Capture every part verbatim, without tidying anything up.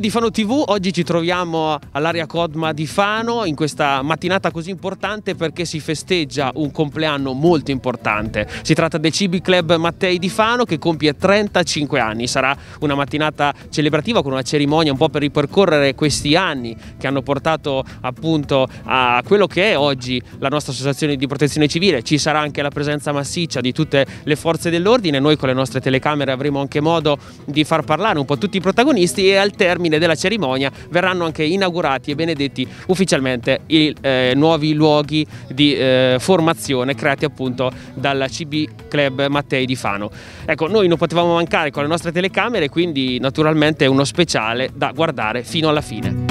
Amici di Fano T V, oggi ci troviamo all'Area Codma di Fano in questa mattinata così importante perché si festeggia un compleanno molto importante. Si tratta del C B Club Mattei di Fano che compie trentacinque anni. Sarà una mattinata celebrativa con una cerimonia un po' per ripercorrere questi anni che hanno portato appunto a quello che è oggi la nostra associazione di protezione civile. Ci sarà anche la presenza massiccia di tutte le forze dell'ordine. Noi con le nostre telecamere avremo anche modo di far parlare un po' tutti i protagonisti e al termine della cerimonia verranno anche inaugurati e benedetti ufficialmente i eh, nuovi luoghi di eh, formazione creati appunto dal C B Club Mattei di Fano. Ecco, noi non potevamo mancare con le nostre telecamere, quindi naturalmente è uno speciale da guardare fino alla fine.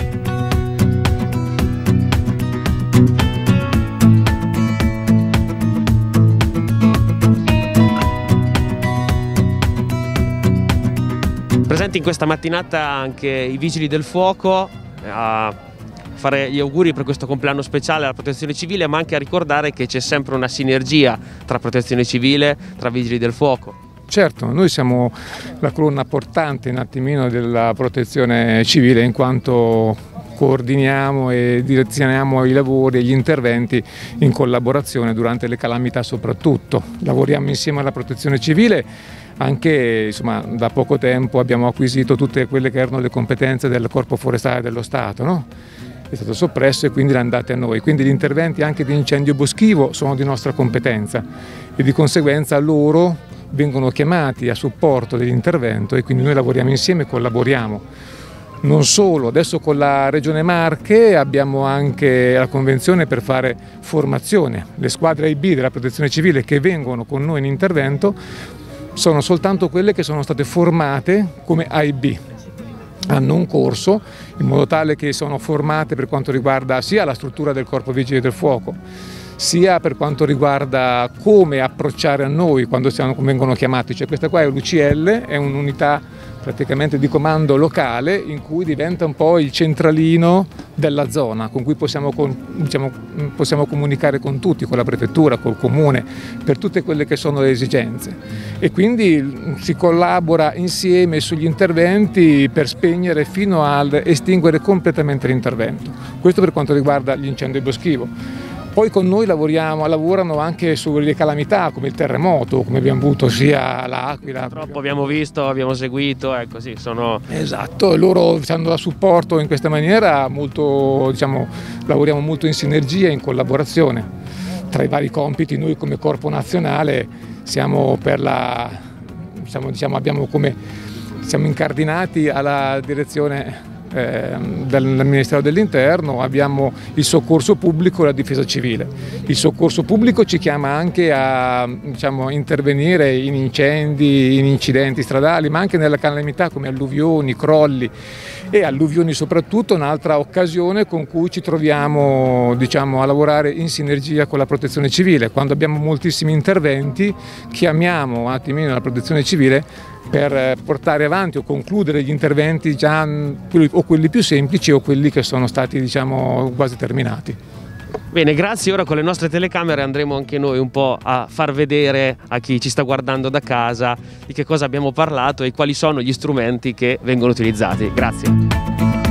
Presenti in questa mattinata anche i Vigili del Fuoco a fare gli auguri per questo compleanno speciale alla Protezione Civile, ma anche a ricordare che c'è sempre una sinergia tra Protezione Civile, tra Vigili del Fuoco. Certo, noi siamo la colonna portante un attimino della Protezione Civile in quanto coordiniamo e direzioniamo i lavori e gli interventi in collaborazione durante le calamità soprattutto. Lavoriamo insieme alla Protezione Civile. Anche insomma, da poco tempo abbiamo acquisito tutte quelle che erano le competenze del Corpo Forestale dello Stato, no? È stato soppresso e quindi le andate a noi. Quindi gli interventi anche di incendio boschivo sono di nostra competenza e di conseguenza loro vengono chiamati a supporto dell'intervento e quindi noi lavoriamo insieme e collaboriamo. Non solo, adesso con la Regione Marche abbiamo anche la convenzione per fare formazione. Le squadre I B della Protezione Civile che vengono con noi in intervento sono soltanto quelle che sono state formate come A I B, hanno un corso in modo tale che sono formate per quanto riguarda sia la struttura del Corpo Vigili del Fuoco, sia per quanto riguarda come approcciare a noi quando siamo, vengono chiamati. Cioè questa qua è l'U C L, è un'unità praticamente di comando locale in cui diventa un po' il centralino della zona con cui possiamo, diciamo, possiamo comunicare con tutti, con la prefettura, col comune, per tutte quelle che sono le esigenze e quindi si collabora insieme sugli interventi per spegnere fino ad estinguere completamente l'intervento. Questo per quanto riguarda l'incendio boschivo. Poi con noi lavoriamo, lavorano anche sulle calamità come il terremoto, come abbiamo avuto sia l'Aquila. Purtroppo abbiamo visto, abbiamo seguito, ecco sì, sono... Esatto, loro ci hanno dato supporto in questa maniera, molto, diciamo, lavoriamo molto in sinergia e in collaborazione. Tra i vari compiti noi come Corpo Nazionale siamo per la, siamo, diciamo, abbiamo come, siamo incardinati alla direzione Eh, del Ministero dell'Interno, abbiamo il soccorso pubblico e la difesa civile. Il soccorso pubblico ci chiama anche a diciamo, intervenire in incendi, in incidenti stradali, ma anche nelle calamità come alluvioni, crolli e alluvioni soprattutto, un'altra occasione con cui ci troviamo diciamo, a lavorare in sinergia con la Protezione Civile. Quando abbiamo moltissimi interventi chiamiamo un attimino la Protezione Civile per portare avanti o concludere gli interventi già o quelli più semplici o quelli che sono stati diciamo quasi terminati. Bene, grazie. Ora con le nostre telecamere andremo anche noi un po' a far vedere a chi ci sta guardando da casa di che cosa abbiamo parlato e quali sono gli strumenti che vengono utilizzati. Grazie.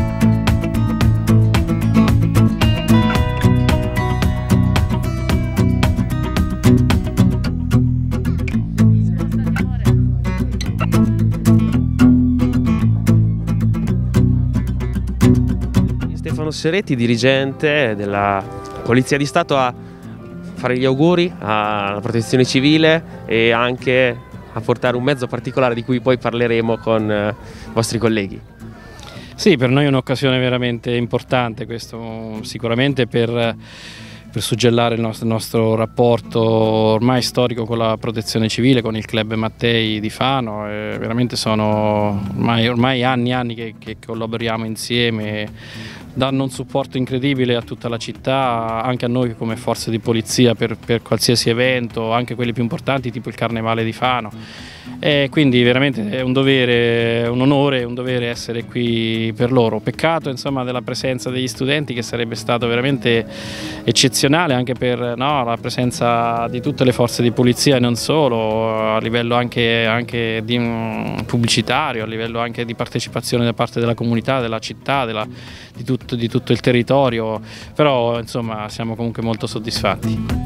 Stefano Seretti, dirigente della Polizia di Stato, a fare gli auguri alla Protezione Civile e anche a portare un mezzo particolare di cui poi parleremo con i vostri colleghi. Sì, per noi è un'occasione veramente importante, questo sicuramente per, per suggellare il nostro, il nostro rapporto ormai storico con la Protezione Civile, con il Club Mattei di Fano. E veramente sono ormai, ormai anni e anni che, che collaboriamo insieme, danno un supporto incredibile a tutta la città, anche a noi come forze di polizia per, per qualsiasi evento, anche quelli più importanti tipo il Carnevale di Fano. E quindi veramente è un dovere, un onore, un dovere essere qui per loro. Peccato insomma della presenza degli studenti, che sarebbe stato veramente eccezionale anche per no, la presenza di tutte le forze di polizia e non solo, a livello anche, anche di, um, pubblicitario, a livello anche di partecipazione da parte della comunità, della città, della, di, tutto, di tutto il territorio, però insomma siamo comunque molto soddisfatti.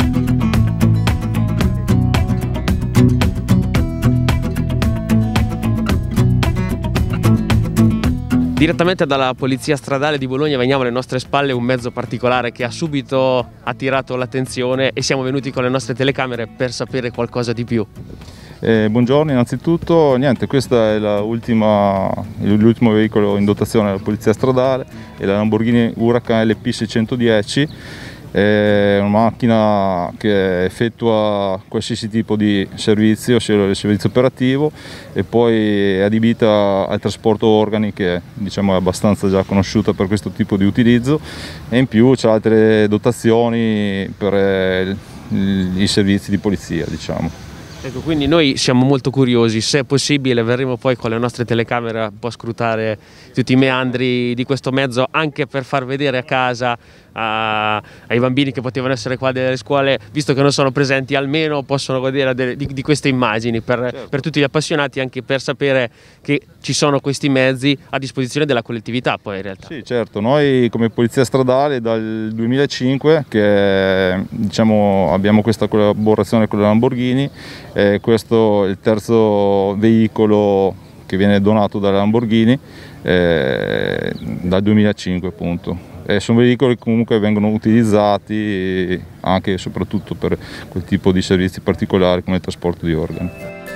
Direttamente dalla Polizia Stradale di Bologna veniamo alle nostre spalle un mezzo particolare che ha subito attirato l'attenzione e siamo venuti con le nostre telecamere per sapere qualcosa di più. Eh, buongiorno innanzitutto, niente, questo è l'ultimo veicolo in dotazione della Polizia Stradale, è la Lamborghini Huracan L P seicentodieci. È una macchina che effettua qualsiasi tipo di servizio, sia il servizio operativo, e poi è adibita al trasporto organi, che diciamo è abbastanza già conosciuta per questo tipo di utilizzo, e in più c'è altre dotazioni per i servizi di polizia, diciamo. Ecco, quindi noi siamo molto curiosi, se è possibile verremo poi con le nostre telecamere un po' a scrutare tutti i meandri di questo mezzo, anche per far vedere a casa a, ai bambini che potevano essere qua delle scuole, visto che non sono presenti, almeno possono godere de, di, di queste immagini per, certo. per tutti gli appassionati, anche per sapere che ci sono questi mezzi a disposizione della collettività poi in realtà. Sì, certo, noi come Polizia Stradale dal duemilacinque che diciamo, abbiamo questa collaborazione con la Lamborghini, eh, questo è il terzo veicolo che viene donato dalla Lamborghini eh, dal duemilacinque appunto. Eh, sono veicoli che comunque vengono utilizzati anche e soprattutto per quel tipo di servizi particolari come il trasporto di organi.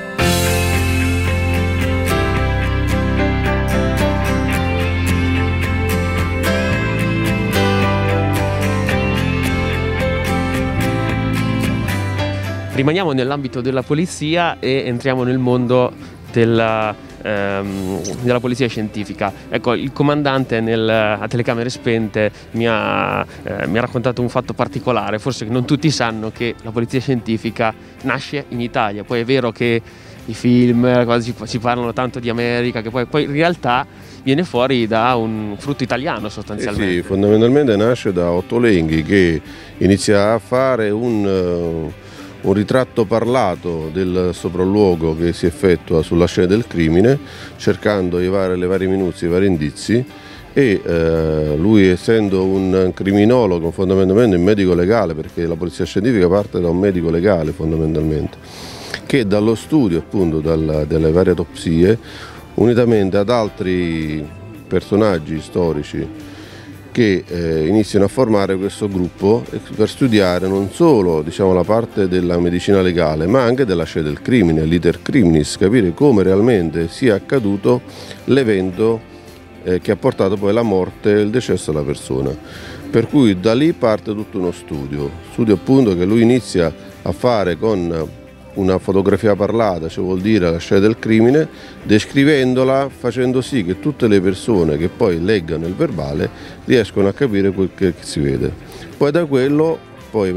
Rimaniamo nell'ambito della polizia e entriamo nel mondo della, ehm, della polizia scientifica. Ecco, il comandante nel, a telecamere spente mi ha, eh, mi ha raccontato un fatto particolare, forse che non tutti sanno, che la polizia scientifica nasce in Italia. Poi è vero che i film quasi ci parlano tanto di America, che poi, poi in realtà viene fuori da un frutto italiano sostanzialmente. Eh sì, fondamentalmente nasce da Ottolenghi, che inizia a fare un... Uh... un ritratto parlato del sopralluogo che si effettua sulla scena del crimine, cercando i vari, le varie minuzie, i vari indizi, e eh, lui, essendo un criminologo, fondamentalmente un medico legale, perché la polizia scientifica parte da un medico legale fondamentalmente, che dallo studio appunto dal, delle varie autopsie, unitamente ad altri personaggi storici che eh, iniziano a formare questo gruppo per studiare non solo diciamo, la parte della medicina legale, ma anche della scena del crimine, l'iter criminis, capire come realmente sia accaduto l'evento eh, che ha portato poi alla morte e il decesso della persona. Per cui da lì parte tutto uno studio, studio appunto che lui inizia a fare con una fotografia parlata, cioè vuol dire la scena del crimine, descrivendola, facendo sì che tutte le persone che poi leggano il verbale riescono a capire quel che si vede. Poi da quello, poi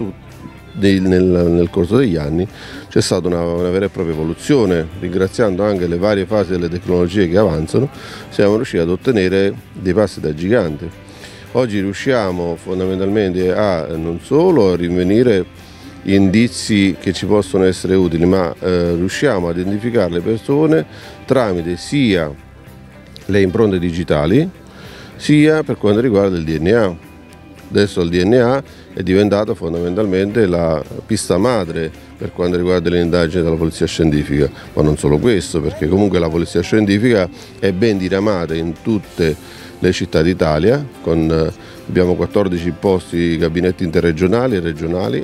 nel, nel corso degli anni c'è stata una, una vera e propria evoluzione, ringraziando anche le varie fasi delle tecnologie che avanzano, siamo riusciti ad ottenere dei passi da gigante. Oggi riusciamo fondamentalmente a non solo a rinvenire indizi che ci possono essere utili, ma eh, riusciamo a identificare le persone tramite sia le impronte digitali sia per quanto riguarda il D N A. Adesso il D N A è diventato fondamentalmente la pista madre per quanto riguarda le indagini della polizia scientifica, ma non solo questo, perché comunque la polizia scientifica è ben diramata in tutte le città d'Italia, con eh, abbiamo quattordici posti gabinetti interregionali e regionali,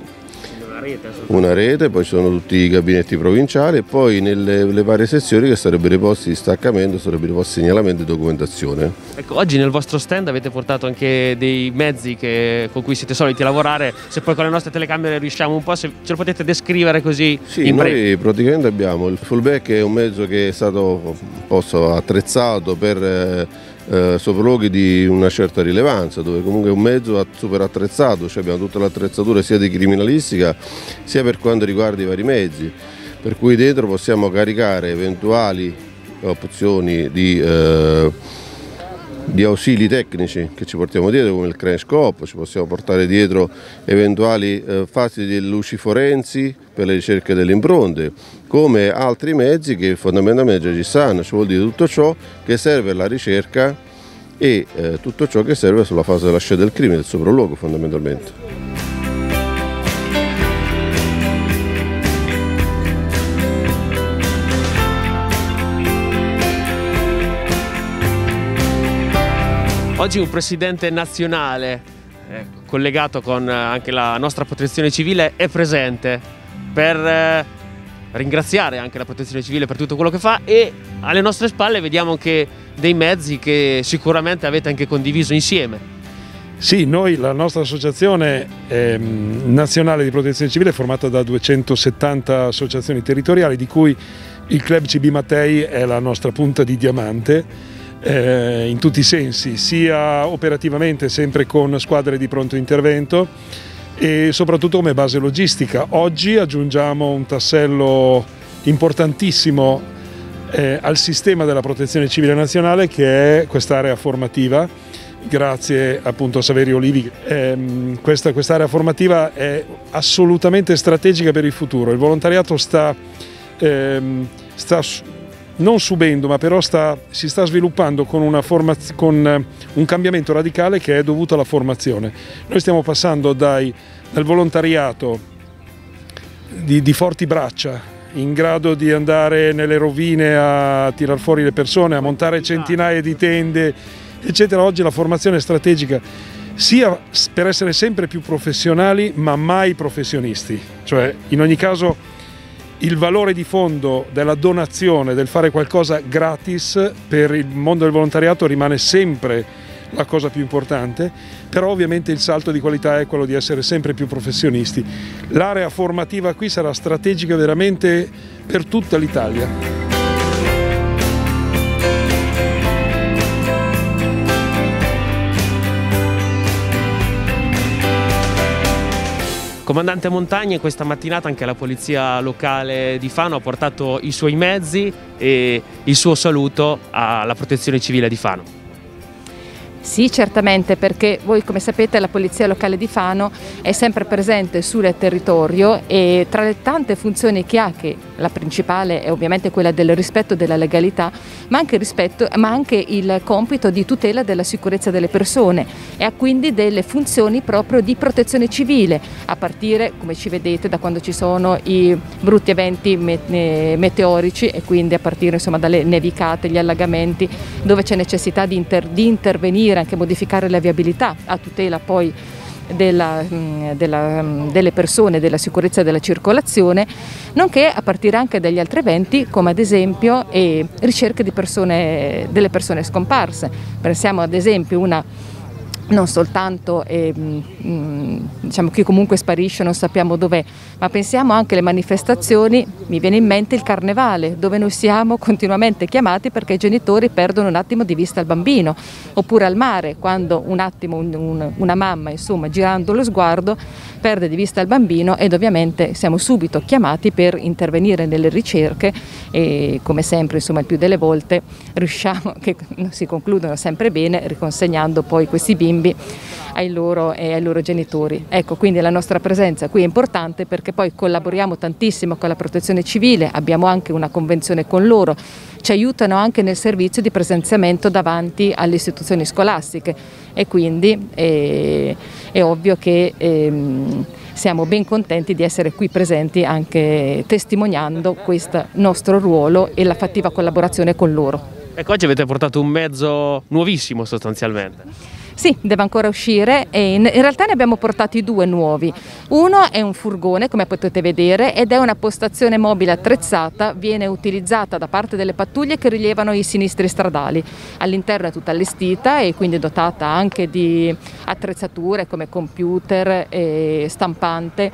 una rete, poi ci sono tutti i gabinetti provinciali e poi nelle le varie sezioni che sarebbero i posti di staccamento, sarebbero i posti di segnalamento e documentazione. Ecco, oggi nel vostro stand avete portato anche dei mezzi che, con cui siete soliti lavorare, se poi con le nostre telecamere riusciamo un po', se ce lo potete descrivere così? Sì, in noi praticamente abbiamo il fullback, che è un mezzo che è stato posso, attrezzato per eh, Eh, sopralluoghi di una certa rilevanza, dove comunque è un mezzo super attrezzato, cioè abbiamo tutta l'attrezzatura sia di criminalistica sia per quanto riguarda i vari mezzi, per cui dentro possiamo caricare eventuali opzioni di, eh, di ausili tecnici che ci portiamo dietro, come il crane scope, ci possiamo portare dietro eventuali eh, fasi di luci forensi per le ricerche delle impronte, come altri mezzi che fondamentalmente ci stanno, ci vuol dire tutto ciò che serve alla ricerca e eh, tutto ciò che serve sulla fase della scena del crimine, del sopralluogo fondamentalmente. Oggi un presidente nazionale eh, collegato con anche la nostra protezione civile è presente per eh, ringraziare anche la protezione civile per tutto quello che fa, e alle nostre spalle vediamo anche dei mezzi che sicuramente avete anche condiviso insieme. Sì, noi, la nostra associazione eh, nazionale di protezione civile è formata da duecentosettanta associazioni territoriali, di cui il Club C B Mattei è la nostra punta di diamante. Eh, in tutti i sensi, sia operativamente sempre con squadre di pronto intervento e soprattutto come base logistica. Oggi aggiungiamo un tassello importantissimo eh, al sistema della protezione civile nazionale, che è quest'area formativa, grazie appunto a Saverio Olivi. Eh, questa quest'area formativa è assolutamente strategica per il futuro. Il volontariato sta, eh, sta non subendo, ma però sta, si sta sviluppando con, una con un cambiamento radicale che è dovuto alla formazione. Noi stiamo passando dai, dal volontariato di, di forti braccia, in grado di andare nelle rovine a tirar fuori le persone, a montare centinaia di tende, eccetera. Oggi la formazione è strategica, sia per essere sempre più professionali, ma mai professionisti. Cioè, in ogni caso, il valore di fondo della donazione, del fare qualcosa gratis per il mondo del volontariato rimane sempre la cosa più importante, però ovviamente il salto di qualità è quello di essere sempre più professionisti. L'area formativa qui sarà strategica veramente per tutta l'Italia. Comandante Montagna, questa mattinata anche la polizia locale di Fano ha portato i suoi mezzi e il suo saluto alla protezione civile di Fano. Sì, certamente, perché voi come sapete la Polizia Locale di Fano è sempre presente sul territorio e tra le tante funzioni che ha, che la principale è ovviamente quella del rispetto della legalità, ma anche, rispetto, ma anche il compito di tutela della sicurezza delle persone, e ha quindi delle funzioni proprio di protezione civile, a partire, come ci vedete, da quando ci sono i brutti eventi meteorici e quindi a partire insomma dalle nevicate, gli allagamenti, dove c'è necessità di, inter di intervenire, anche modificare la viabilità a tutela poi della, della, delle persone, della sicurezza della circolazione, nonché a partire anche dagli altri eventi, come ad esempio eh, ricerche di persone, delle persone scomparse. Pensiamo ad esempio una non soltanto eh, diciamo chi comunque sparisce, non sappiamo dov'è, ma pensiamo anche alle manifestazioni. Mi viene in mente il carnevale, dove noi siamo continuamente chiamati perché i genitori perdono un attimo di vista il bambino, oppure al mare, quando un attimo un, un, una mamma, insomma, girando lo sguardo perde di vista il bambino, ed ovviamente siamo subito chiamati per intervenire nelle ricerche e come sempre, insomma, il più delle volte riusciamo, che si concludono sempre bene, riconsegnando poi questi bimbi ai loro e ai loro genitori. Ecco, quindi la nostra presenza qui è importante perché poi collaboriamo tantissimo con la protezione civile, abbiamo anche una convenzione con loro, ci aiutano anche nel servizio di presenziamento davanti alle istituzioni scolastiche, e quindi è, è ovvio che ehm, siamo ben contenti di essere qui presenti, anche testimoniando questo nostro ruolo e la fattiva collaborazione con loro. Ecco, oggi avete portato un mezzo nuovissimo sostanzialmente. Sì, deve ancora uscire e in, in realtà ne abbiamo portati due nuovi. Uno è un furgone, come potete vedere, ed è una postazione mobile attrezzata, viene utilizzata da parte delle pattuglie che rilevano i sinistri stradali. All'interno è tutta allestita e quindi dotata anche di attrezzature come computer e stampante,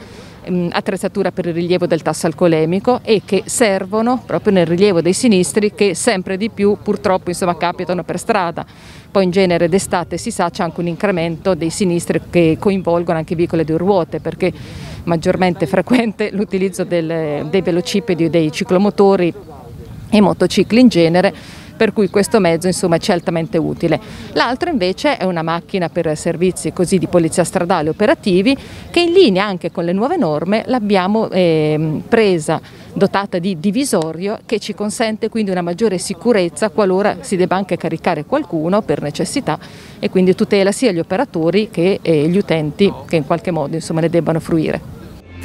mh, attrezzatura per il rilievo del tasso alcolemico e che servono proprio nel rilievo dei sinistri che sempre di più purtroppo insomma capitano per strada. Poi in genere d'estate si sa c'è anche un incremento dei sinistri che coinvolgono anche veicoli a due ruote, perché maggiormente frequente l'utilizzo del, dei velocipedi, dei ciclomotori e motocicli in genere, per cui questo mezzo insomma ci è altamente utile. L'altro invece è una macchina per servizi così di polizia stradale operativi che in linea anche con le nuove norme l'abbiamo eh, presa dotata di divisorio che ci consente quindi una maggiore sicurezza qualora si debba anche caricare qualcuno per necessità e quindi tutela sia gli operatori che eh, gli utenti che in qualche modo insomma ne debbano fruire.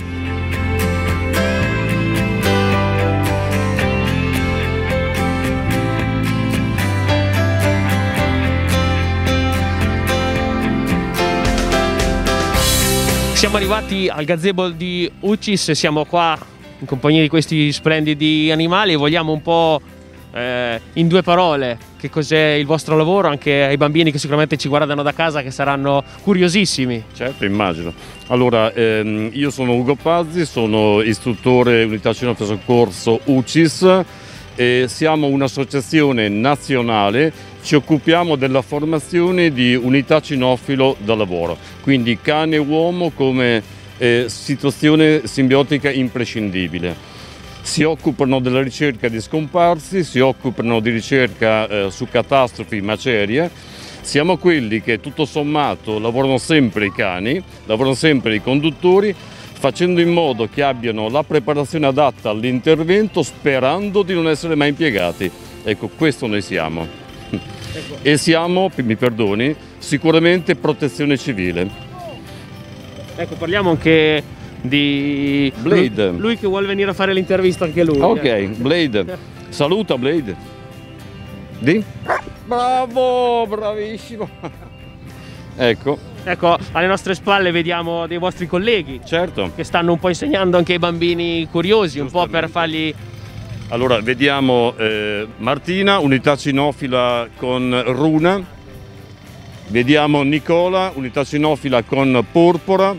Siamo arrivati al gazebo di Ucis, siamo qua in compagnia di questi splendidi animali e vogliamo un po' eh, in due parole che cos'è il vostro lavoro, anche ai bambini che sicuramente ci guardano da casa che saranno curiosissimi. Certo, immagino. Allora, ehm, io sono Ugo Pazzi, sono istruttore Unità Cinofilo Soccorso Ucis e siamo un'associazione nazionale. Ci occupiamo della formazione di unità cinofilo da lavoro, quindi cane e uomo come eh, situazione simbiotica imprescindibile. Si occupano della ricerca di scomparsi, si occupano di ricerca eh, su catastrofi, macerie. Siamo quelli che tutto sommato lavorano sempre i cani, lavorano sempre i conduttori, facendo in modo che abbiano la preparazione adatta all'intervento, sperando di non essere mai impiegati. Ecco, questo noi siamo. E siamo, mi perdoni, sicuramente protezione civile. Ecco, parliamo anche di Blade. Lui, lui che vuole venire a fare l'intervista anche lui. Ok, eh. Blade. Saluta Blade. Di? Bravo, bravissimo. Ecco. Ecco, alle nostre spalle vediamo dei vostri colleghi. Certo. Che stanno un po' insegnando anche ai bambini curiosi, un po' per fargli... Allora, vediamo eh, Martina, unità cinofila con Runa, vediamo Nicola, unità cinofila con Porpora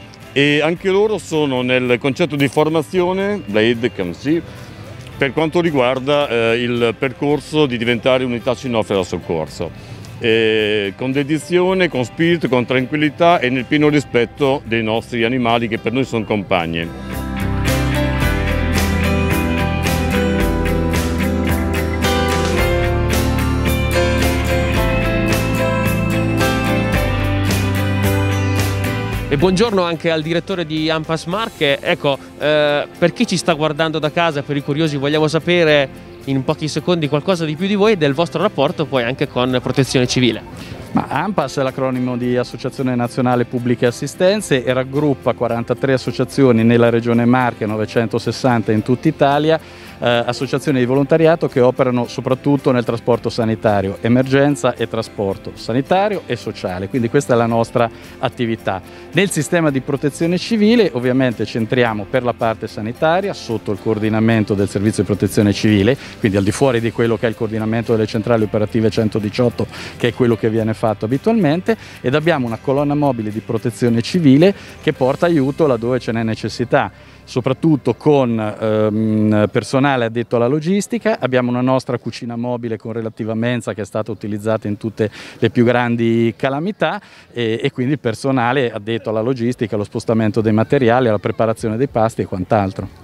e anche loro sono nel concetto di formazione, Blade, come si, per quanto riguarda eh, il percorso di diventare unità cinofila soccorso, e con dedizione, con spirito, con tranquillità e nel pieno rispetto dei nostri animali che per noi sono compagni. E buongiorno anche al direttore di Ampas Marche. Ecco, eh, per chi ci sta guardando da casa, per i curiosi, vogliamo sapere in pochi secondi qualcosa di più di voi e del vostro rapporto poi anche con Protezione Civile. Ma AMPAS è l'acronimo di Associazione Nazionale Pubbliche Assistenze e raggruppa quarantatré associazioni nella regione Marche, novecentosessanta in tutta Italia, eh, associazioni di volontariato che operano soprattutto nel trasporto sanitario, emergenza e trasporto sanitario e sociale, quindi questa è la nostra attività. Nel sistema di protezione civile ovviamente centriamo per la parte sanitaria sotto il coordinamento del servizio di protezione civile, quindi al di fuori di quello che è il coordinamento delle centrali operative centodiciotto, che è quello che viene fatto abitualmente, ed abbiamo una colonna mobile di protezione civile che porta aiuto laddove ce n'è necessità, soprattutto con ehm, personale addetto alla logistica. Abbiamo una nostra cucina mobile con relativa mensa che è stata utilizzata in tutte le più grandi calamità e, e quindi il personale addetto alla logistica, allo spostamento dei materiali, alla preparazione dei pasti e quant'altro.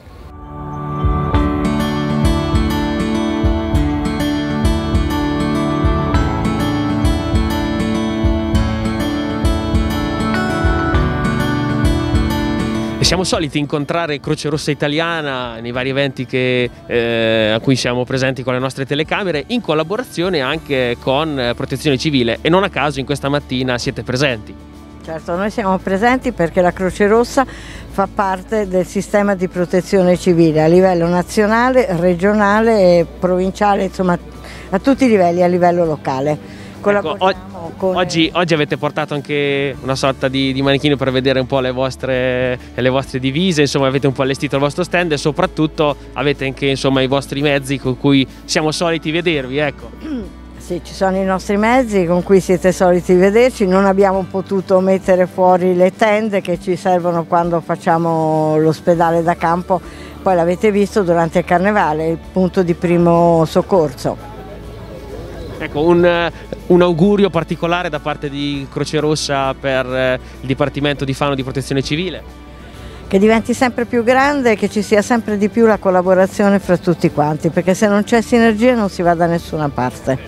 Siamo soliti incontrare Croce Rossa Italiana nei vari eventi che, eh, a cui siamo presenti con le nostre telecamere, in collaborazione anche con Protezione Civile, e non a caso in questa mattina siete presenti. Certo, noi siamo presenti perché la Croce Rossa fa parte del sistema di protezione civile a livello nazionale, regionale e provinciale, insomma a tutti i livelli, a livello locale. Ecco, con... oggi, oggi avete portato anche una sorta di, di manichino per vedere un po' le vostre, le vostre divise, insomma avete un po' allestito il vostro stand e soprattutto avete anche insomma i vostri mezzi con cui siamo soliti vedervi, ecco. Sì, ci sono i nostri mezzi con cui siete soliti vederci, non abbiamo potuto mettere fuori le tende che ci servono quando facciamo l'ospedale da campo, poi l'avete visto durante il carnevale, il punto di primo soccorso. Ecco, un, un augurio particolare da parte di Croce Rossa per il Dipartimento di Fano di Protezione Civile? Che diventi sempre più grande e che ci sia sempre di più la collaborazione fra tutti quanti, perché se non c'è sinergia non si va da nessuna parte.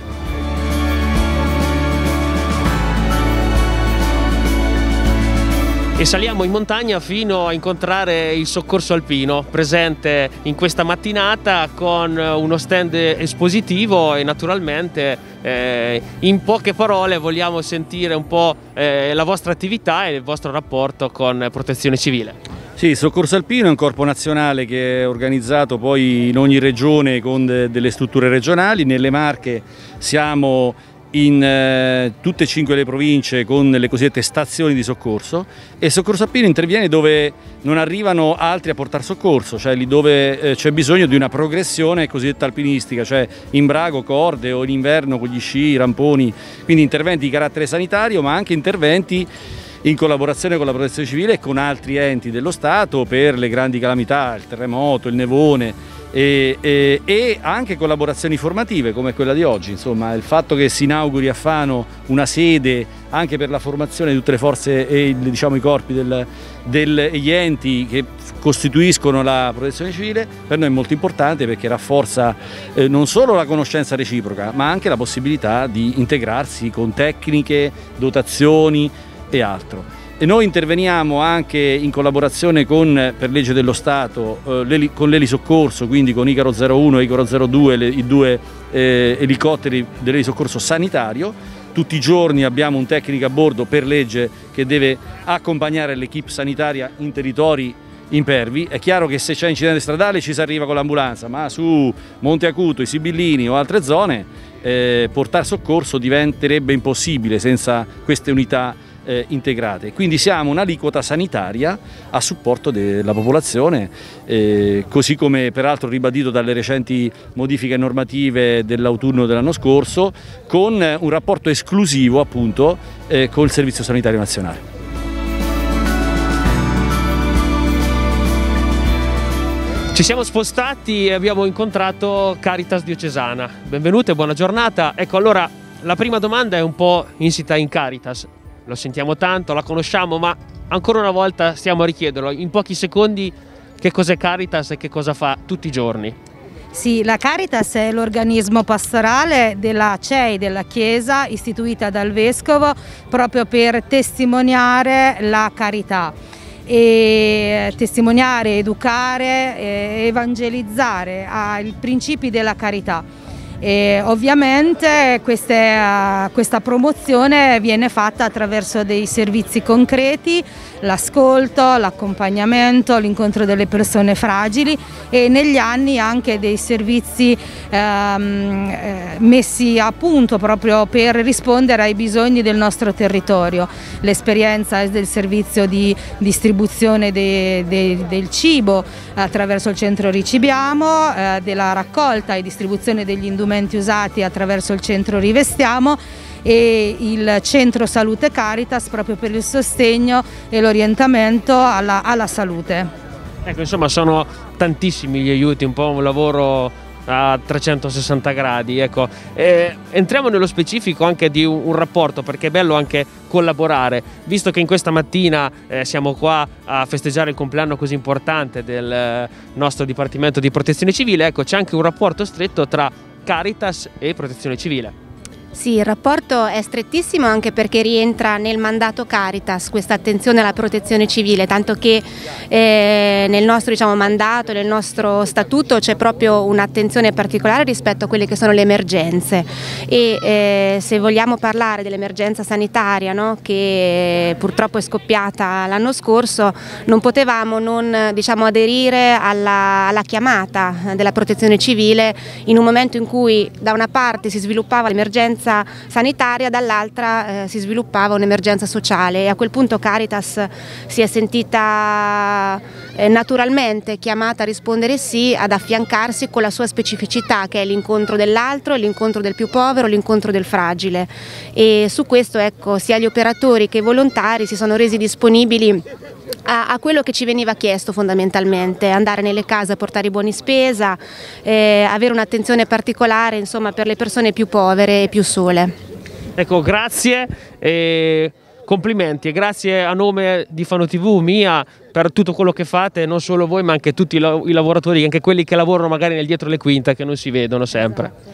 E saliamo in montagna fino a incontrare il soccorso alpino presente in questa mattinata con uno stand espositivo e naturalmente eh, in poche parole vogliamo sentire un po' eh, la vostra attività e il vostro rapporto con Protezione Civile. Sì, il Soccorso Alpino è un corpo nazionale che è organizzato poi in ogni regione con de- delle strutture regionali. Nelle Marche siamo in eh, tutte e cinque le province con le cosiddette stazioni di soccorso, e il Soccorso Alpino interviene dove non arrivano altri a portare soccorso, cioè lì dove eh, c'è bisogno di una progressione cosiddetta alpinistica, cioè imbrago, corde o in inverno con gli sci, i ramponi, quindi interventi di carattere sanitario ma anche interventi in collaborazione con la Protezione Civile e con altri enti dello Stato per le grandi calamità, il terremoto, il nevone. E, e, e anche collaborazioni formative come quella di oggi, insomma il fatto che si inauguri a Fano una sede anche per la formazione di tutte le forze e diciamo, i corpi del, degli enti che costituiscono la Protezione Civile per noi è molto importante, perché rafforza eh, non solo la conoscenza reciproca ma anche la possibilità di integrarsi con tecniche, dotazioni e altro. E noi interveniamo anche in collaborazione con, per legge dello Stato, eh, con l'elisoccorso, quindi con Icaro zero uno e Icaro zero due, le, i due eh, elicotteri dell'elisoccorso sanitario. Tutti i giorni abbiamo un tecnico a bordo per legge che deve accompagnare l'equipe sanitaria in territori impervi. È chiaro che se c'è incidente stradale ci si arriva con l'ambulanza, ma su Monte Acuto, i Sibillini o altre zone eh, portare soccorso diventerebbe impossibile senza queste unità Eh, integrate. Quindi siamo un'aliquota sanitaria a supporto della popolazione, eh, così come peraltro ribadito dalle recenti modifiche normative dell'autunno dell'anno scorso, con un rapporto esclusivo appunto eh, col Servizio Sanitario Nazionale. Ci siamo spostati e abbiamo incontrato Caritas Diocesana. Benvenuti e buona giornata. Ecco, allora la prima domanda è un po' insita in Caritas. Lo sentiamo tanto, la conosciamo, ma ancora una volta stiamo a richiederlo in pochi secondi che cos'è Caritas e che cosa fa tutti i giorni. Sì, la Caritas è l'organismo pastorale della C E I, della Chiesa, istituita dal Vescovo proprio per testimoniare la carità. E testimoniare, educare, evangelizzare ai principi della carità. E ovviamente queste, uh, questa promozione viene fatta attraverso dei servizi concreti, l'ascolto, l'accompagnamento, l'incontro delle persone fragili e negli anni anche dei servizi um, eh, messi a punto proprio per rispondere ai bisogni del nostro territorio. L'esperienza del servizio di distribuzione de, de, del cibo attraverso il centro Ricibiamo, eh, della raccolta e distribuzione degli indumenti usati attraverso il centro Rivestiamo e il centro Salute Caritas proprio per il sostegno e l'orientamento alla, alla salute. Ecco, insomma sono tantissimi gli aiuti, un po' un lavoro a trecentosessanta gradi. Ecco. Eh, entriamo nello specifico anche di un, un rapporto, perché è bello anche collaborare, visto che in questa mattina eh, siamo qua a festeggiare il compleanno così importante del eh, nostro Dipartimento di Protezione Civile. Ecco, c'è anche un rapporto stretto tra Caritas e Protezione Civile. Sì, il rapporto è strettissimo anche perché rientra nel mandato Caritas questa attenzione alla protezione civile, tanto che eh, nel nostro diciamo, mandato, nel nostro statuto c'è proprio un'attenzione particolare rispetto a quelle che sono le emergenze e eh, se vogliamo parlare dell'emergenza sanitaria, no, che purtroppo è scoppiata l'anno scorso, non potevamo non diciamo, aderire alla, alla chiamata della protezione civile in un momento in cui da una parte si sviluppava l'emergenza sanitaria, dall'altra eh, si sviluppava un'emergenza sociale e a quel punto Caritas si è sentita eh, naturalmente chiamata a rispondere sì, ad affiancarsi con la sua specificità, che è l'incontro dell'altro, l'incontro del più povero, l'incontro del fragile, e su questo ecco sia gli operatori che i volontari si sono resi disponibili a, a quello che ci veniva chiesto fondamentalmente, andare nelle case a portare i buoni spesa, eh, avere un'attenzione particolare insomma per le persone più povere e più sole. Ecco, grazie e complimenti, e grazie a nome di Fano tivù, mia, per tutto quello che fate, non solo voi ma anche tutti i lavoratori, anche quelli che lavorano magari nel dietro le quinte, che non si vedono sempre.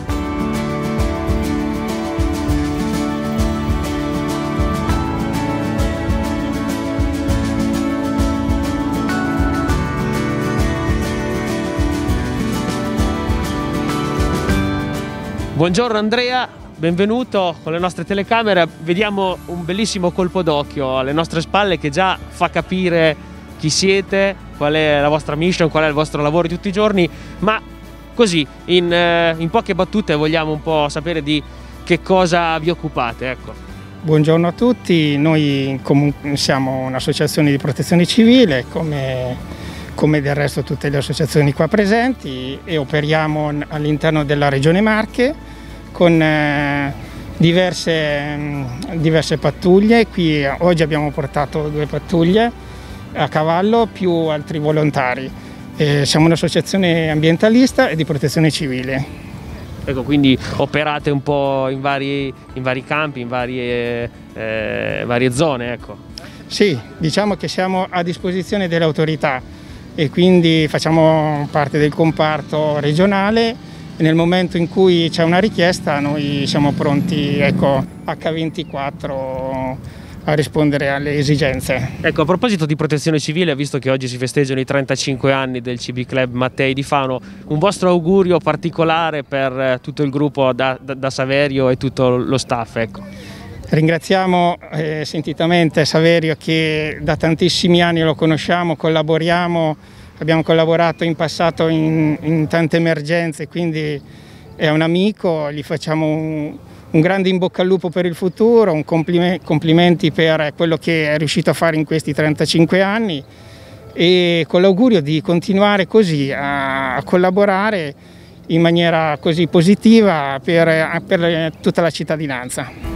Buongiorno Andrea, benvenuto con le nostre telecamere. Vediamo un bellissimo colpo d'occhio alle nostre spalle che già fa capire chi siete, qual è la vostra mission, qual è il vostro lavoro di tutti i giorni, ma così in, eh, in poche battute vogliamo un po' sapere di che cosa vi occupate. Ecco. Buongiorno a tutti, noi siamo un'associazione di protezione civile come, come del resto tutte le associazioni qua presenti, e operiamo all'interno della Regione Marche con eh, diverse, mh, diverse pattuglie. Qui oggi abbiamo portato due pattuglie a cavallo più altri volontari. Eh, siamo un'associazione ambientalista e di protezione civile. Ecco, quindi operate un po' in vari, in vari campi, in varie, eh, varie zone, ecco. Sì, diciamo che siamo a disposizione delle autorità e quindi facciamo parte del comparto regionale. Nel momento in cui c'è una richiesta noi siamo pronti, ecco, acca ventiquattro a rispondere alle esigenze. Ecco, a proposito di protezione civile, visto che oggi si festeggiano i trentacinque anni del C B Club Mattei di Fano, un vostro augurio particolare per tutto il gruppo da, da, da Saverio e tutto lo staff, ecco. Ringraziamo eh, sentitamente Saverio, che da tantissimi anni lo conosciamo, collaboriamo. Abbiamo collaborato in passato in, in tante emergenze, quindi è un amico, gli facciamo un, un grande in bocca al lupo per il futuro, un complime, complimenti per quello che è riuscito a fare in questi trentacinque anni, e con l'augurio di continuare così a, a collaborare in maniera così positiva per, per tutta la cittadinanza.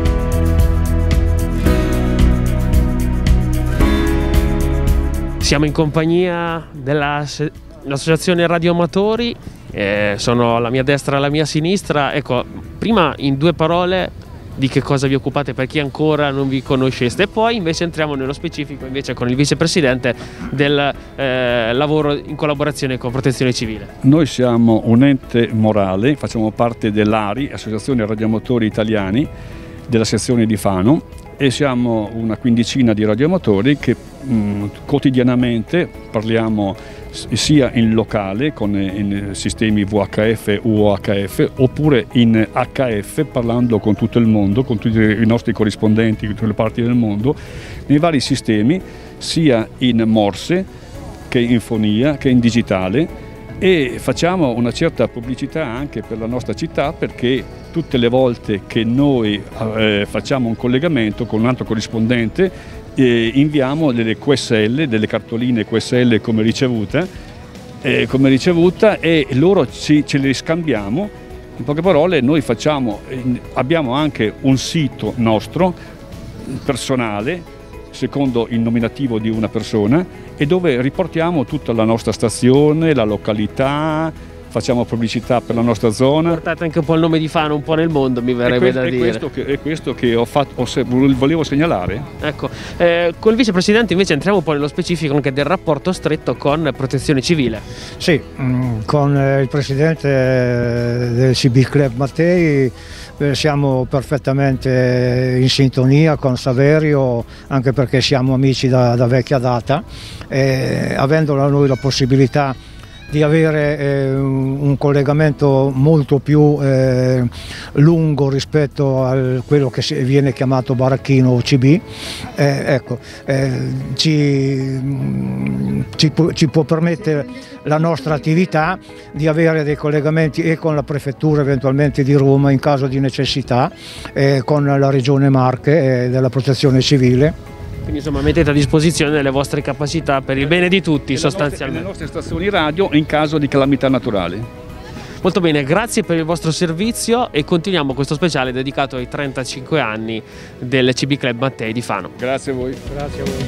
Siamo in compagnia dell'associazione Radioamatori, eh, sono alla mia destra e alla mia sinistra. Ecco, prima in due parole di che cosa vi occupate per chi ancora non vi conosceste, e poi invece entriamo nello specifico invece con il vicepresidente del eh, lavoro in collaborazione con Protezione Civile. Noi siamo un ente morale, facciamo parte dell'A R I, Associazione Radioamatori Italiani, della sezione di Fano, e siamo una quindicina di radioamatori che mh, quotidianamente parliamo sia in locale con in sistemi V H F e U H F, oppure in H F parlando con tutto il mondo, con tutti i nostri corrispondenti in tutte le parti del mondo, nei vari sistemi, sia in morse che in fonia che in digitale, e facciamo una certa pubblicità anche per la nostra città, perché tutte le volte che noi eh, facciamo un collegamento con un altro corrispondente eh, inviamo delle Q S L, delle cartoline Q S L come ricevuta, eh, come ricevuta e loro ci, ce le scambiamo. In poche parole noi facciamo, eh, abbiamo anche un sito nostro personale secondo il nominativo di una persona, e dove riportiamo tutta la nostra stazione, la località, facciamo pubblicità per la nostra zona. Portate anche un po' il nome di Fano un po' nel mondo, mi verrebbe da dire. Questo che, è questo che ho fatto, ho, volevo segnalare. Ecco, eh, col vicepresidente invece entriamo un po' nello specifico anche del rapporto stretto con Protezione Civile. Sì, con il presidente del C B Club Mattei siamo perfettamente in sintonia con Saverio, anche perché siamo amici da, da vecchia data, e avendo noi la possibilità di avere eh, un collegamento molto più eh, lungo rispetto a quello che viene chiamato baracchino o C B, eh, ecco, eh, ci, ci, ci può permettere la nostra attività di avere dei collegamenti e con la prefettura eventualmente di Roma in caso di necessità, eh, con la regione Marche e della protezione civile. Quindi insomma mettete a disposizione le vostre capacità per il bene di tutti, e sostanzialmente. Le nostre stazioni radio in caso di calamità naturali. Molto bene, grazie per il vostro servizio e continuiamo questo speciale dedicato ai trentacinque anni del C B Club Mattei di Fano. Grazie a voi. Grazie a voi.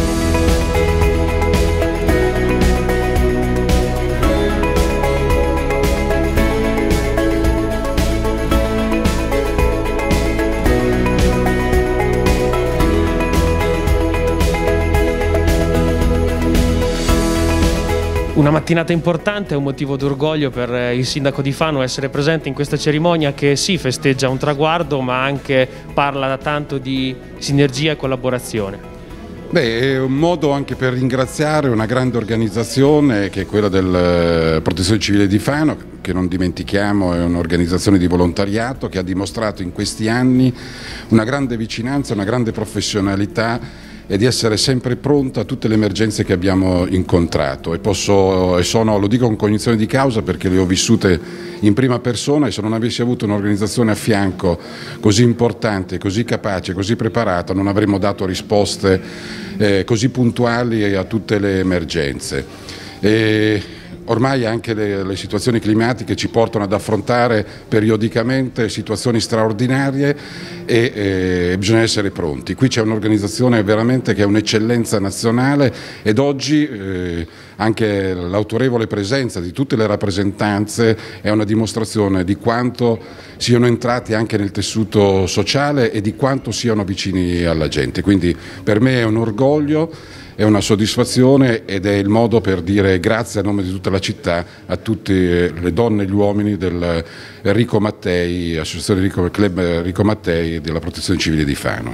Una mattinata importante, un motivo d'orgoglio per il sindaco di Fano essere presente in questa cerimonia che sì festeggia un traguardo ma anche parla tanto di sinergia e collaborazione. Beh, è un modo anche per ringraziare una grande organizzazione che è quella del Protezione Civile di Fano, che non dimentichiamo è un'organizzazione di volontariato che ha dimostrato in questi anni una grande vicinanza, una grande professionalità e di essere sempre pronta a tutte le emergenze che abbiamo incontrato e, posso, e sono, lo dico con cognizione di causa perché le ho vissute in prima persona e se non avessi avuto un'organizzazione a fianco così importante, così capace, così preparata non avremmo dato risposte eh, così puntuali a tutte le emergenze. E, ormai anche le, le situazioni climatiche ci portano ad affrontare periodicamente situazioni straordinarie e, e bisogna essere pronti. Qui c'è un'organizzazione veramente che è un'eccellenza nazionale ed oggi eh, anche l'autorevole presenza di tutte le rappresentanze è una dimostrazione di quanto siano entrati anche nel tessuto sociale e di quanto siano vicini alla gente. Quindi per me è un orgoglio, è una soddisfazione ed è il modo per dire grazie a nome di tutta la città a tutte le donne e gli uomini del Enrico Mattei, Associazione Enrico, Club Enrico Mattei della Protezione Civile di Fano.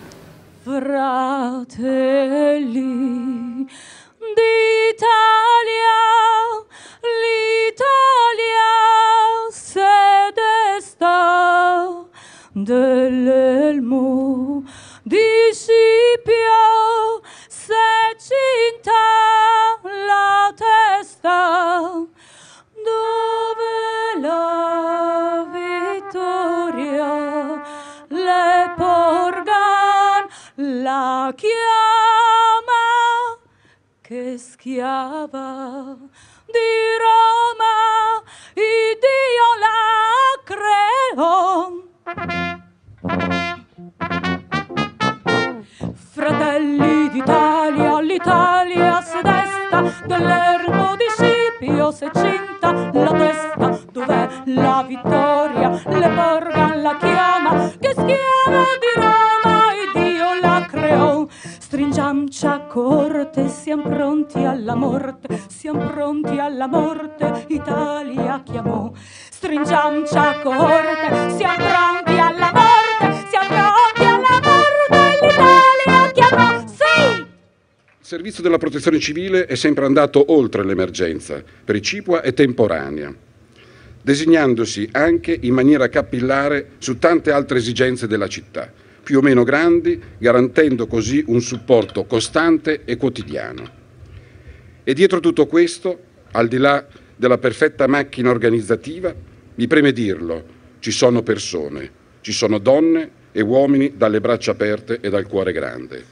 Fratelli d'Italia, l'Italia se desta dell'elmo di Scipio se cinta la testa, dove la vittoria le porgan la chiama, che schiava di Roma il Dio la creò. Fratelli d'Italia, l'Italia si desta, dell'ermo di Scipio se cinta la testa, dov'è la vittoria, le porgan la chiama, che schiava di Roma il Dio la creò. Stringiamoci a corte, siamo pronti alla morte, siamo pronti alla morte, Italia chiamò. Stringiamoci a corte, siamo pronti alla morte, siamo pronti alla morte, l'Italia chiamò. Sì! Il servizio della protezione civile è sempre andato oltre l'emergenza, precipua e temporanea, designandosi anche in maniera capillare su tante altre esigenze della città, più o meno grandi, garantendo così un supporto costante e quotidiano. E dietro tutto questo, al di là della perfetta macchina organizzativa, mi preme dirlo, ci sono persone, ci sono donne e uomini dalle braccia aperte e dal cuore grande.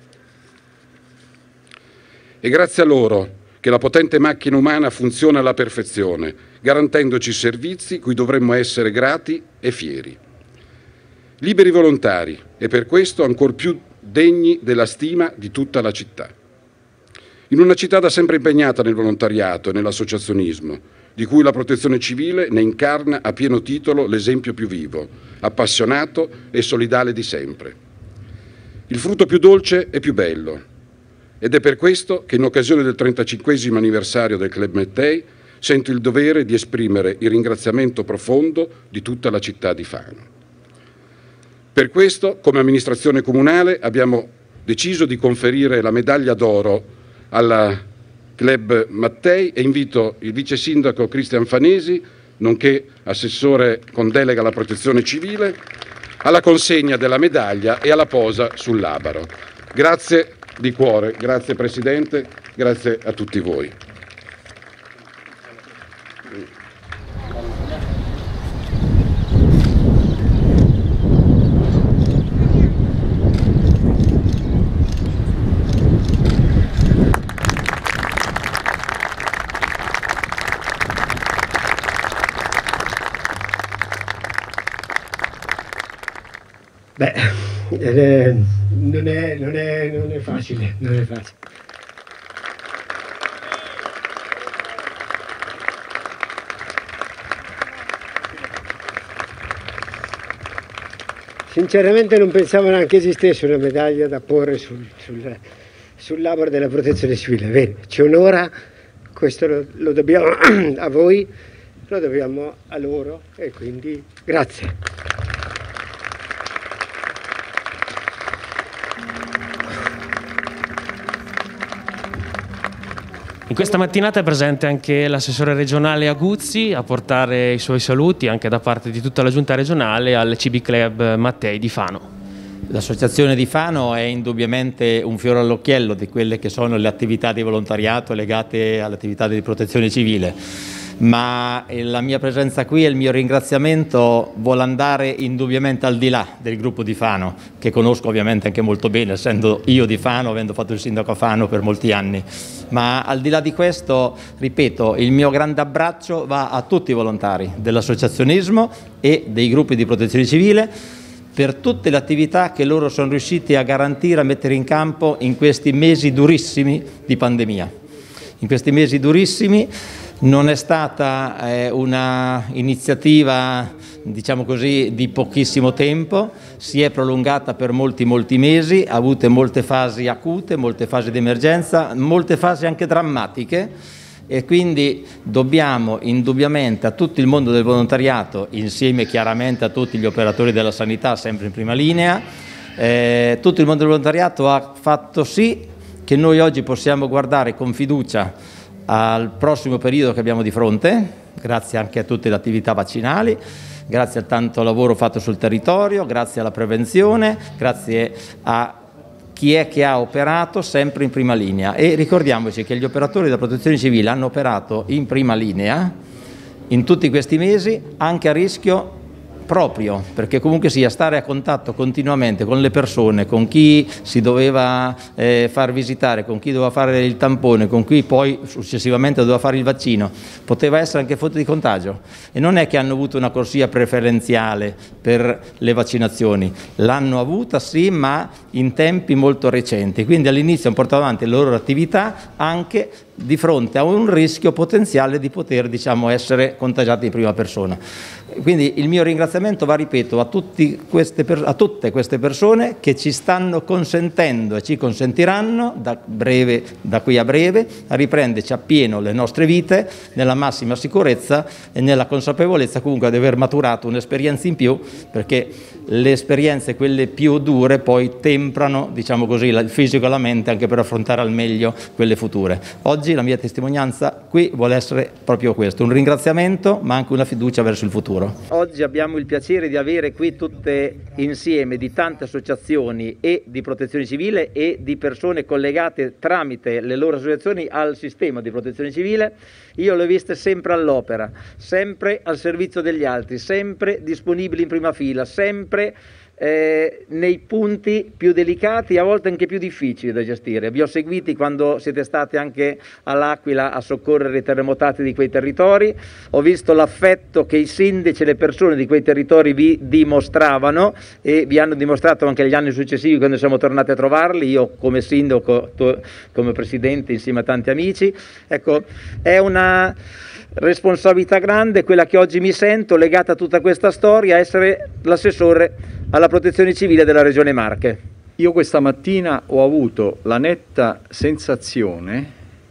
È grazie a loro che la potente macchina umana funziona alla perfezione, garantendoci servizi cui dovremmo essere grati e fieri. Liberi volontari e per questo ancor più degni della stima di tutta la città. In una città da sempre impegnata nel volontariato e nell'associazionismo, di cui la protezione civile ne incarna a pieno titolo l'esempio più vivo, appassionato e solidale di sempre. Il frutto più dolce e più bello. Ed è per questo che in occasione del trentacinquesimo anniversario del Club Mattei sento il dovere di esprimere il ringraziamento profondo di tutta la città di Fano. Per questo, come amministrazione comunale, abbiamo deciso di conferire la medaglia d'oro alla Club Mattei e invito il vice sindaco Cristian Fanesi, nonché assessore con delega alla protezione civile, alla consegna della medaglia e alla posa sul labaro. Grazie di cuore, grazie Presidente, grazie a tutti voi. non è, non è, non è facile, non è facile. Sinceramente non pensavo neanche esistesse una medaglia da porre sul, sul, sul lavoro della protezione civile. Bene, ci onora, questo lo, lo dobbiamo a voi, lo dobbiamo a loro e quindi grazie. In questa mattinata è presente anche l'assessore regionale Aguzzi a portare i suoi saluti anche da parte di tutta la giunta regionale al C B Club Mattei di Fano. L'associazione di Fano è indubbiamente un fiore all'occhiello di quelle che sono le attività di volontariato legate all'attività di protezione civile, ma la mia presenza qui e il mio ringraziamento vuole andare indubbiamente al di là del gruppo di Fano, che conosco ovviamente anche molto bene, essendo io di Fano, avendo fatto il sindaco a Fano per molti anni. Ma al di là di questo, ripeto, il mio grande abbraccio va a tutti i volontari dell'associazionismo e dei gruppi di protezione civile per tutte le attività che loro sono riusciti a garantire, a mettere in campo in questi mesi durissimi di pandemia. In questi mesi durissimi non è stata eh, una iniziativa, diciamo così, di pochissimo tempo, si è prolungata per molti molti mesi, ha avuto molte fasi acute, molte fasi di emergenza, molte fasi anche drammatiche e quindi dobbiamo indubbiamente a tutto il mondo del volontariato, insieme chiaramente a tutti gli operatori della sanità sempre in prima linea, eh, tutto il mondo del volontariato ha fatto sì che noi oggi possiamo guardare con fiducia al prossimo periodo che abbiamo di fronte, grazie anche a tutte le attività vaccinali, grazie al tanto lavoro fatto sul territorio, grazie alla prevenzione, grazie a chi è che ha operato sempre in prima linea. E ricordiamoci che gli operatori della protezione civile hanno operato in prima linea in tutti questi mesi, anche a rischio proprio, perché comunque sia stare a contatto continuamente con le persone, con chi si doveva eh, far visitare, con chi doveva fare il tampone, con chi poi successivamente doveva fare il vaccino, poteva essere anche fonte di contagio. E non è che hanno avuto una corsia preferenziale per le vaccinazioni, l'hanno avuta sì, ma in tempi molto recenti, quindi all'inizio hanno portato avanti le loro attività anche di fronte a un rischio potenziale di poter, diciamo, essere contagiati in prima persona. Quindi il mio ringraziamento va, ripeto, a, tutti queste a tutte queste persone che ci stanno consentendo e ci consentiranno da, breve, da qui a breve a riprenderci appieno le nostre vite nella massima sicurezza e nella consapevolezza comunque di aver maturato un'esperienza in più, perché le esperienze, quelle più dure, poi temprano, diciamo così, il fisico e la mente anche per affrontare al meglio quelle future. Oggi la mia testimonianza qui vuole essere proprio questo, un ringraziamento ma anche una fiducia verso il futuro. Oggi abbiamo il piacere di avere qui tutte insieme di tante associazioni e di protezione civile e di persone collegate tramite le loro associazioni al sistema di protezione civile. Io le ho viste sempre all'opera, sempre al servizio degli altri, sempre disponibili in prima fila, sempre Eh, nei punti più delicati e a volte anche più difficili da gestire. Vi ho seguiti quando siete stati anche all'Aquila a soccorrere i terremotati di quei territori, ho visto l'affetto che i sindaci e le persone di quei territori vi dimostravano e vi hanno dimostrato anche negli anni successivi quando siamo tornati a trovarli, io come sindaco, come presidente insieme a tanti amici. Ecco, è una responsabilità grande quella che oggi mi sento legata a tutta questa storia, essere l'assessore alla protezione civile della Regione Marche. Io questa mattina ho avuto la netta sensazione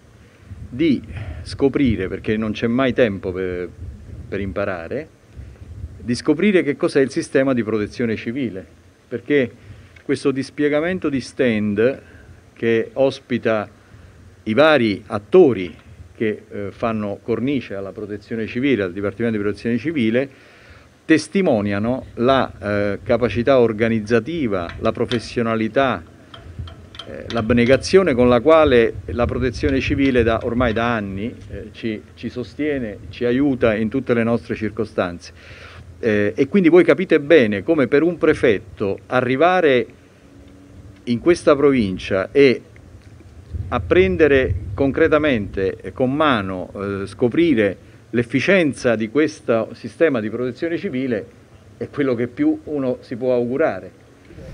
di scoprire, perché non c'è mai tempo per, per imparare, di scoprire che cos'è il sistema di protezione civile, perché questo dispiegamento di stand che ospita i vari attori che eh, fanno cornice alla protezione civile, al Dipartimento di Protezione Civile, testimoniano la eh, capacità organizzativa, la professionalità, eh, l'abnegazione con la quale la protezione civile da, ormai da anni eh, ci, ci sostiene, ci aiuta in tutte le nostre circostanze. Eh, e quindi voi capite bene come per un prefetto arrivare in questa provincia e apprendere concretamente, con mano, eh, scoprire l'efficienza di questo sistema di protezione civile è quello che più uno si può augurare.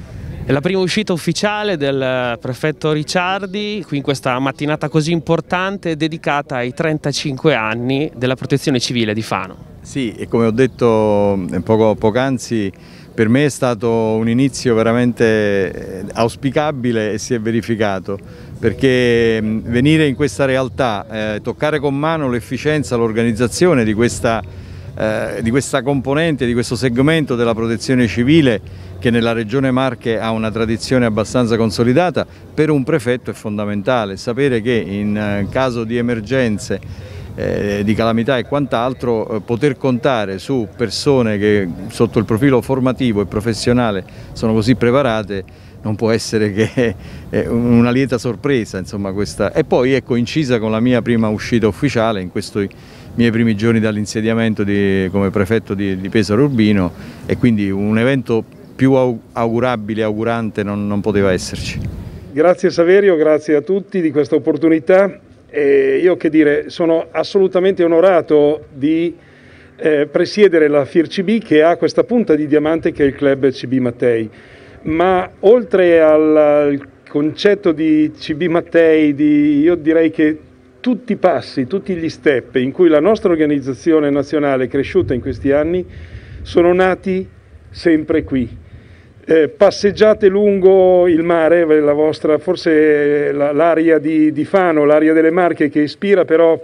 È la prima uscita ufficiale del prefetto Ricciardi qui in questa mattinata così importante dedicata ai trentacinque anni della Protezione Civile di Fano. Sì, e come ho detto poco, poc'anzi, per me è stato un inizio veramente auspicabile e si è verificato, perché venire in questa realtà, eh, toccare con mano l'efficienza, l'organizzazione di questa, eh, di questa componente, di questo segmento della Protezione Civile, che nella Regione Marche ha una tradizione abbastanza consolidata, per un prefetto è fondamentale. Sapere che in caso di emergenze, eh, di calamità e quant'altro, eh, poter contare su persone che sotto il profilo formativo e professionale sono così preparate non può essere che eh, una lieta sorpresa, insomma, questa. E poi è coincisa con la mia prima uscita ufficiale in questi miei primi giorni dall'insediamento come prefetto di, di Pesaro Urbino, e quindi un evento più augurabile, augurante non, non poteva esserci. Grazie Saverio, grazie a tutti di questa opportunità. E io che dire, sono assolutamente onorato di eh, presiedere la F I R C B, che ha questa punta di diamante che è il Club C B Mattei. Ma oltre al, al concetto di C B Mattei, di, io direi che tutti i passi, tutti gli step in cui la nostra organizzazione nazionale è cresciuta in questi anni sono nati sempre qui. Eh, passeggiate lungo il mare, la vostra, forse l'area di, di Fano, l'area delle Marche che ispira, però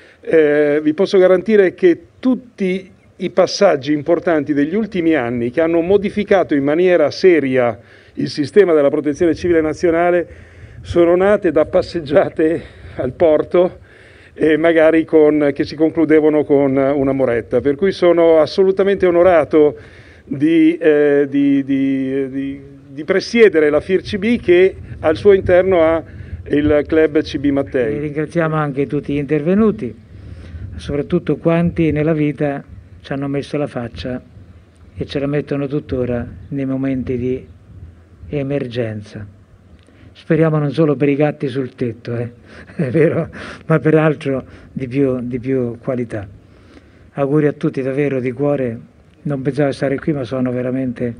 eh, vi posso garantire che tutti i passaggi importanti degli ultimi anni che hanno modificato in maniera seria il sistema della Protezione Civile nazionale sono nate da passeggiate al porto e magari con, che si concludevano con una moretta, per cui sono assolutamente onorato Di, eh, di, di, di, di presiedere la F I R C B, che al suo interno ha il Club C B Mattei. E ringraziamo anche tutti gli intervenuti, soprattutto quanti nella vita ci hanno messo la faccia e ce la mettono tuttora nei momenti di emergenza. Speriamo non solo per i gatti sul tetto, eh, è vero, ma per altro di più, di più qualità. Auguri a tutti davvero di cuore. Non pensavo di stare qui, ma sono veramente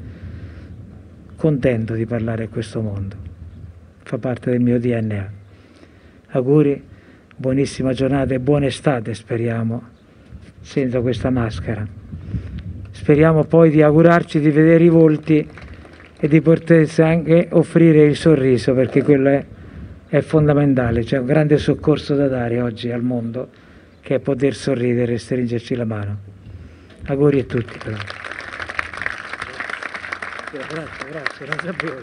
contento di parlare a questo mondo. Fa parte del mio D N A. Auguri, buonissima giornata e buona estate, speriamo, senza questa maschera. Speriamo poi di augurarci di vedere i volti e di potersi anche offrire il sorriso, perché quello è, è fondamentale. C'è un grande soccorso da dare oggi al mondo, che è poter sorridere e stringerci la mano. Auguri a tutti. Però. Grazie, grazie, non sapevo.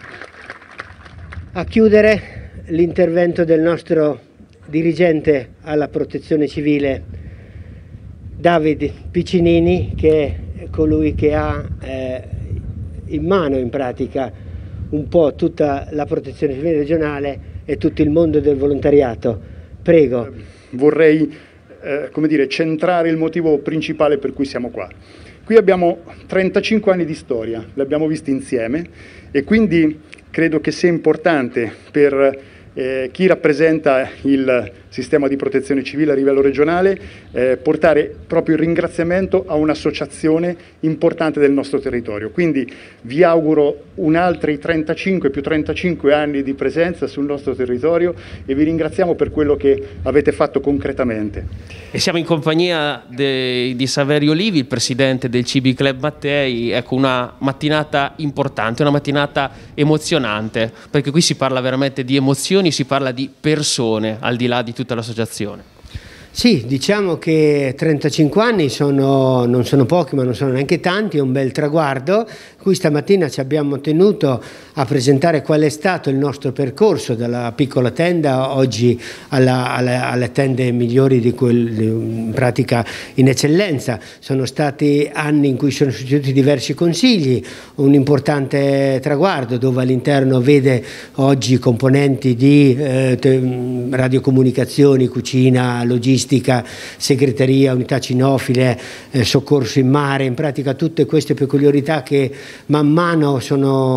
A chiudere l'intervento del nostro dirigente alla Protezione Civile, David Piccinini, che è colui che ha eh, in mano in pratica un po' tutta la Protezione Civile regionale e tutto il mondo del volontariato. Prego. Vorrei Eh, come dire, centrare il motivo principale per cui siamo qua. Qui abbiamo trentacinque anni di storia, li abbiamo visti insieme, e quindi credo che sia importante per eh, chi rappresenta il sistema di protezione civile a livello regionale eh, portare proprio il ringraziamento a un'associazione importante del nostro territorio. Quindi vi auguro un altri trentacinque più trentacinque anni di presenza sul nostro territorio e vi ringraziamo per quello che avete fatto concretamente. E siamo in compagnia de, di Saverio Livi, il presidente del C B Club Mattei. Ecco, una mattinata importante, una mattinata emozionante, perché qui si parla veramente di emozioni, si parla di persone al di là di tutta l'associazione. Sì, diciamo che trentacinque anni sono, non sono pochi, ma non sono neanche tanti, è un bel traguardo. Qui stamattina ci abbiamo tenuto a presentare qual è stato il nostro percorso dalla piccola tenda oggi alla, alla, alle tende migliori di quel, in pratica in eccellenza. Sono stati anni in cui sono succeduti diversi consigli, un importante traguardo dove all'interno vede oggi componenti di eh, radiocomunicazioni, cucina, logistica, segreteria, unità cinofile, eh, soccorso in mare, in pratica tutte queste peculiarità che man mano sono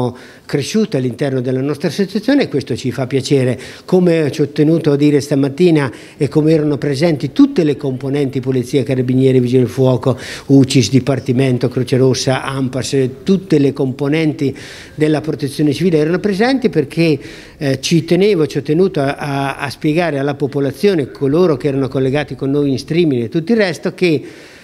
cresciuto all'interno della nostra associazione, e questo ci fa piacere. Come ci ho tenuto a dire stamattina, e come erano presenti tutte le componenti, Polizia, Carabinieri, Vigili del Fuoco, U C I S, Dipartimento, Croce Rossa, ANPAS, tutte le componenti della Protezione Civile erano presenti, perché eh, ci tenevo, ci ho tenuto a, a, a spiegare alla popolazione, coloro che erano collegati con noi in streaming e tutto il resto, che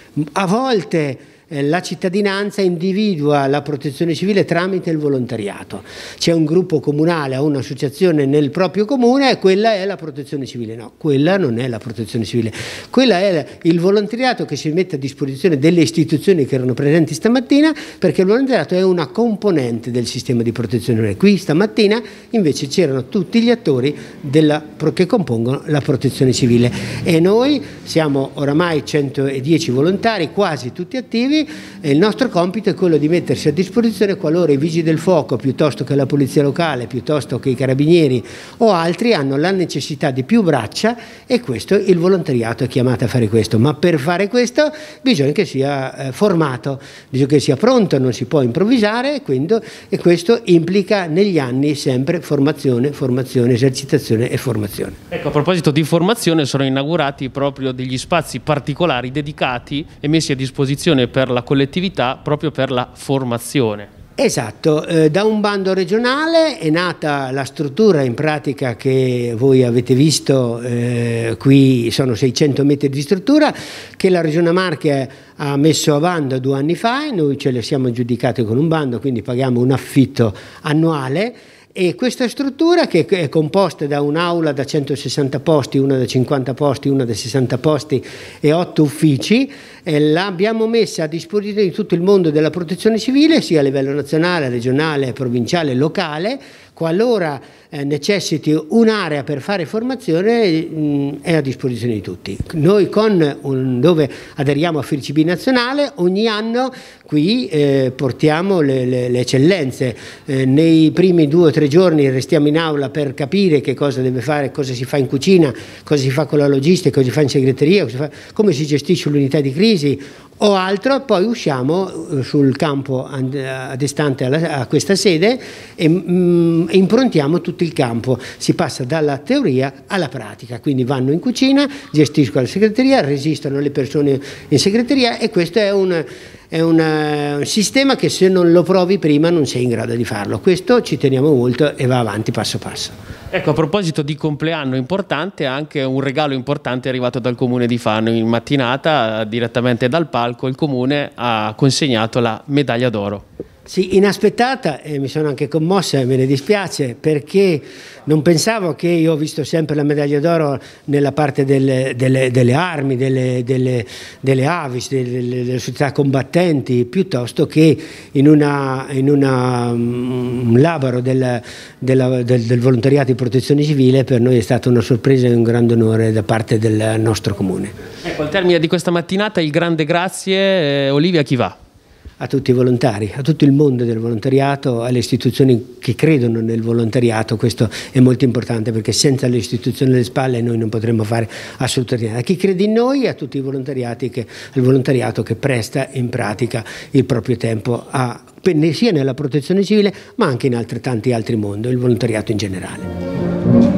a volte la cittadinanza individua la protezione civile tramite il volontariato. C'è un gruppo comunale o un'associazione nel proprio comune e quella è la protezione civile. No, quella non è la protezione civile. Quella è il volontariato che si mette a disposizione delle istituzioni che erano presenti stamattina, perché il volontariato è una componente del sistema di protezione civile. Qui stamattina invece c'erano tutti gli attori della, che compongono la protezione civile, e noi siamo oramai centodieci volontari, quasi tutti attivi. E il nostro compito è quello di mettersi a disposizione qualora i vigili del fuoco, piuttosto che la polizia locale, piuttosto che i carabinieri o altri hanno la necessità di più braccia, e questo il volontariato è chiamato a fare questo. Ma per fare questo bisogna che sia eh, formato, bisogna che sia pronto, non si può improvvisare, quindi, e questo implica negli anni sempre formazione, formazione, esercitazione e formazione. Ecco, a proposito di formazione, sono inaugurati proprio degli spazi particolari dedicati e messi a disposizione per la collettività proprio per la formazione. Esatto, eh, da un bando regionale è nata la struttura in pratica che voi avete visto, eh, qui sono seicento metri di struttura che la Regione Marche ha messo a bando due anni fa, e noi ce le siamo aggiudicate con un bando, quindi paghiamo un affitto annuale. E questa struttura, che è composta da un'aula da centosessanta posti, una da cinquanta posti, una da sessanta posti e otto uffici, eh, l'abbiamo messa a disposizione di tutto il mondo della protezione civile, sia a livello nazionale, regionale, provinciale, locale. Qualora eh, necessiti un'area per fare formazione, mh, è a disposizione di tutti. Noi con un, dove aderiamo a F I R C B nazionale, ogni anno qui eh, portiamo le, le, le eccellenze. Eh, nei primi due o tre giorni restiamo in aula per capire che cosa deve fare, cosa si fa in cucina, cosa si fa con la logistica, cosa si fa in segreteria, cosa si fa, come si gestisce l'unità di crisi o altro. Poi usciamo sul campo adestante a questa sede e mm, improntiamo tutto il campo, si passa dalla teoria alla pratica, quindi vanno in cucina, gestiscono la segreteria, resistono le persone in segreteria, e questo è un, è un sistema che se non lo provi prima non sei in grado di farlo. Questo ci teniamo molto e va avanti passo passo. Ecco, a proposito di compleanno importante, anche un regalo importante è arrivato dal Comune di Fano. In mattinata, direttamente dal palco, il Comune ha consegnato la medaglia d'oro. Sì, inaspettata, e mi sono anche commossa e me ne dispiace, perché non pensavo che io ho visto sempre la medaglia d'oro nella parte delle, delle, delle armi, delle, delle, delle Avis, delle, delle società combattenti, piuttosto che in, una, in una, un labaro del, della, del, del volontariato di protezione civile. Per noi è stata una sorpresa e un grande onore da parte del nostro Comune. Ecco, al termine di questa mattinata il grande grazie, eh, Olivia, a chi va? A tutti i volontari, a tutto il mondo del volontariato, alle istituzioni che credono nel volontariato. Questo è molto importante, perché senza le istituzioni alle spalle noi non potremmo fare assolutamente niente. A chi crede in noi e a tutti i volontariati che, il volontariato che presta in pratica il proprio tempo a, sia nella protezione civile ma anche in altrettanti altri mondi, il volontariato in generale.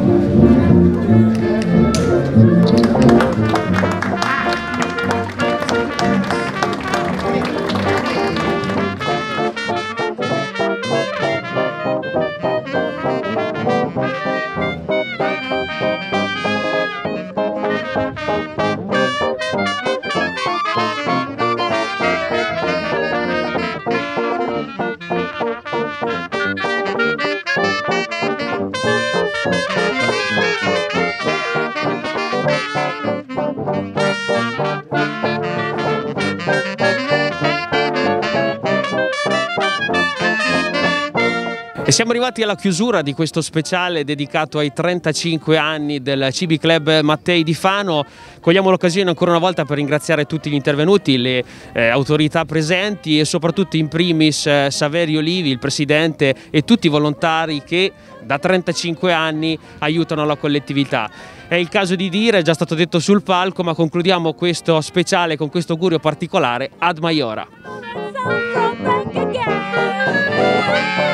E siamo arrivati alla chiusura di questo speciale dedicato ai trentacinque anni del C B Club Mattei di Fano. Cogliamo l'occasione ancora una volta per ringraziare tutti gli intervenuti, le eh, autorità presenti e soprattutto in primis eh, Saverio Olivi, il presidente, e tutti i volontari che da trentacinque anni aiutano la collettività. È il caso di dire, è già stato detto sul palco, ma concludiamo questo speciale con questo augurio particolare ad Maiora.